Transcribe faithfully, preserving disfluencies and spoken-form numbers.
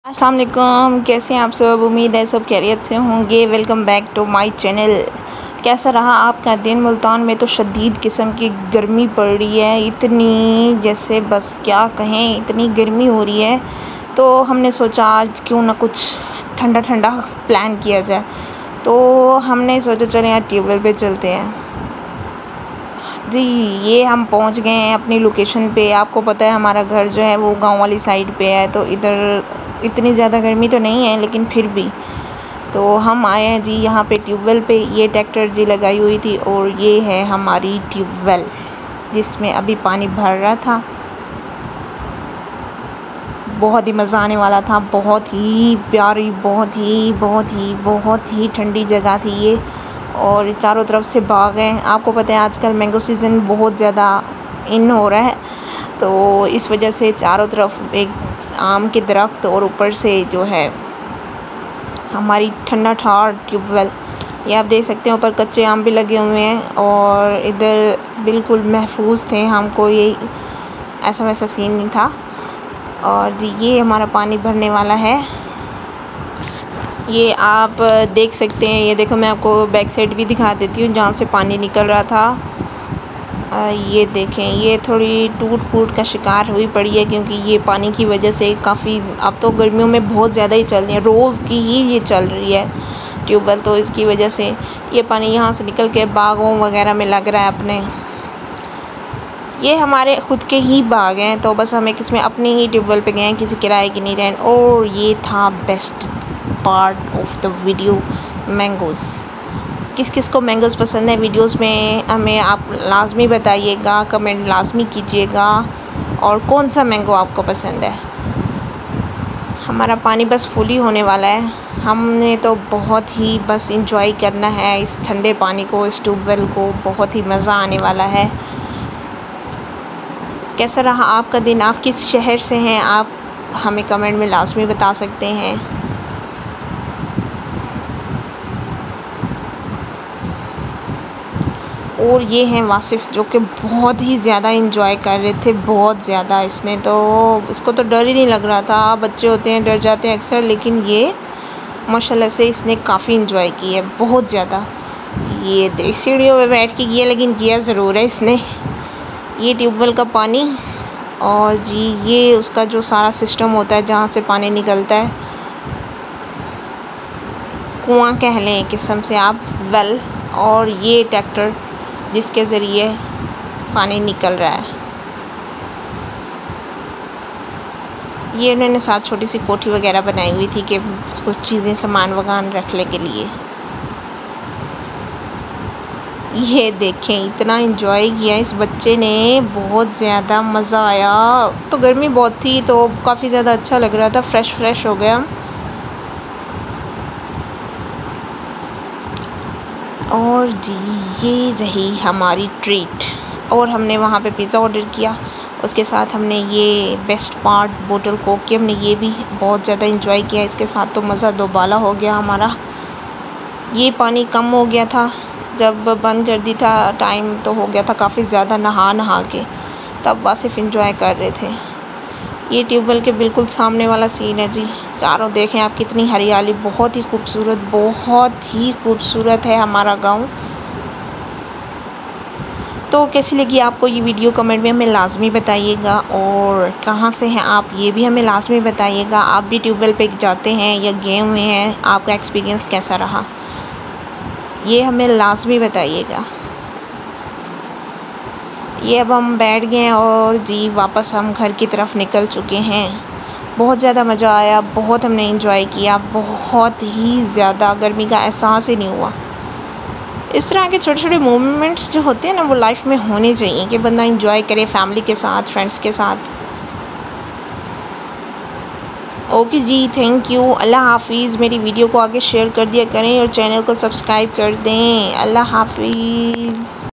अस्सलाम वालेकुम, कैसे हैं आप सब। उम्मीद है सब खैरियत से होंगे। Welcome back to my channel. कैसा रहा आपका दिन। मुल्तान में तो शदीद किस्म की गर्मी पड़ रही है, इतनी जैसे बस क्या कहें, इतनी गर्मी हो रही है। तो हमने सोचा आज क्यों ना कुछ ठंडा ठंडा प्लान किया जाए। तो हमने सोचा चले यार ट्यूबवेल पे चलते हैं। जी ये हम पहुंच गए हैं अपनी लोकेशन पे। आपको पता है हमारा घर जो है वो गांव वाली साइड पे है, तो इधर इतनी ज़्यादा गर्मी तो नहीं है, लेकिन फिर भी तो हम आए हैं जी यहाँ पे ट्यूबवेल पे। ये ट्रैक्टर जी लगाई हुई थी और ये है हमारी ट्यूबवेल जिसमें अभी पानी भर रहा था। बहुत ही मज़ा आने वाला था, बहुत ही प्यारी, बहुत ही बहुत ही बहुत ही ठंडी जगह थी ये। और चारों तरफ से बाग हैं। आपको पता है आजकल मैंगो सीज़न बहुत ज़्यादा इन हो रहा है, तो इस वजह से चारों तरफ एक आम के दरख्त और ऊपर से जो है हमारी ठंडा ठार ट्यूबवेल। ये आप देख सकते हैं ऊपर कच्चे आम भी लगे हुए हैं और इधर बिल्कुल महफूज थे, हमको ये ऐसा वैसा सीन नहीं था। और जी ये हमारा पानी भरने वाला है, ये आप देख सकते हैं। ये देखो मैं आपको बैक साइड भी दिखा देती हूँ जहाँ से पानी निकल रहा था। आ, ये देखें, ये थोड़ी टूट फूट का शिकार हुई पड़ी है क्योंकि ये पानी की वजह से काफ़ी, अब तो गर्मियों में बहुत ज़्यादा ही चल रही है, रोज़ की ही ये चल रही है ट्यूबवेल। तो इसकी वजह से ये पानी यहाँ से निकल के बागों वगैरह में लग रहा है अपने। ये हमारे ख़ुद के ही बाग हैं, तो बस हम एक इसमें अपनी ही ट्यूबवेल पे गए हैं, किसी किराए की नहीं रहें। और ये था best part of the video, mangoes. किस किस को मैंगोज़ पसंद है वीडियोस में हमें आप लाजमी बताइएगा, कमेंट लाजमी कीजिएगा। और कौन सा मैंगो आपको पसंद है। हमारा पानी बस फुल ही होने वाला है, हमने तो बहुत ही बस इंजॉय करना है इस ठंडे पानी को, इस ट्यूबवेल को। बहुत ही मज़ा आने वाला है। कैसा रहा आपका दिन, आप किस शहर से हैं, आप हमें कमेंट में लाजमी बता सकते हैं। और ये हैं वासिफ़ जो कि बहुत ही ज़्यादा इंजॉय कर रहे थे, बहुत ज़्यादा। इसने तो, इसको तो डर ही नहीं लग रहा था। बच्चे होते हैं डर जाते हैं अक्सर, लेकिन ये माशाल्लाह से इसने काफ़ी इंजॉय की है, बहुत ज़्यादा। ये देख सीढ़ियों पे बैठ के किया, लेकिन किया ज़रूर है इसने। ये ट्यूबवेल का पानी और जी ये उसका जो सारा सिस्टम होता है जहाँ से पानी निकलता है, कुआँ कह लें एक किस्म से आप, वेल। और ये ट्रैक्टर जिसके ज़रिए पानी निकल रहा है। ये उन्होंने साथ छोटी सी कोठी वगैरह बनाई हुई थी कि कुछ चीज़ें सामान वगान रखने के लिए। ये देखें इतना इंजॉय किया इस बच्चे ने, बहुत ज़्यादा मज़ा आया। तो गर्मी बहुत थी तो काफ़ी ज़्यादा अच्छा लग रहा था, फ्रेश फ्रेश हो गया। और जी ये रही हमारी ट्रीट। और हमने वहाँ पे पिज़्ज़ा ऑर्डर किया, उसके साथ हमने ये बेस्ट पार्ट बोतल कोक की, हमने ये भी बहुत ज़्यादा इंजॉय किया। इसके साथ तो मज़ा दोबाला हो गया हमारा। ये पानी कम हो गया था जब बंद कर दी था, टाइम तो हो गया था काफ़ी ज़्यादा नहा नहा के, तब बस सिर्फ इंजॉय कर रहे थे। ये ट्यूबवेल के बिल्कुल सामने वाला सीन है जी। चारों देखें आप कितनी हरियाली, बहुत ही खूबसूरत, बहुत ही खूबसूरत है हमारा गांव। तो कैसी लगी आपको ये वीडियो, कमेंट में हमें लाजमी बताइएगा। और कहाँ से हैं आप ये भी हमें लाजमी बताइएगा। आप भी ट्यूबवेल पे जाते हैं या गए हुए हैं, आपका एक्सपीरियंस कैसा रहा ये हमें लाजमी बताइएगा। ये अब हम बैठ गए हैं और जी वापस हम घर की तरफ निकल चुके हैं। बहुत ज़्यादा मज़ा आया, बहुत हमने इंजॉय किया, बहुत ही ज़्यादा गर्मी का एहसास ही नहीं हुआ। इस तरह के छोटे छोटे मोमेंट्स जो होते हैं ना, वो लाइफ में होने चाहिए कि बंदा इंजॉय करे फैमिली के साथ, फ्रेंड्स के साथ। ओके जी, थैंक यू, अल्लाह हाफिज़। मेरी वीडियो को आगे शेयर कर दिया करें और चैनल को सब्सक्राइब कर दें। अल्लाह हाफिज़।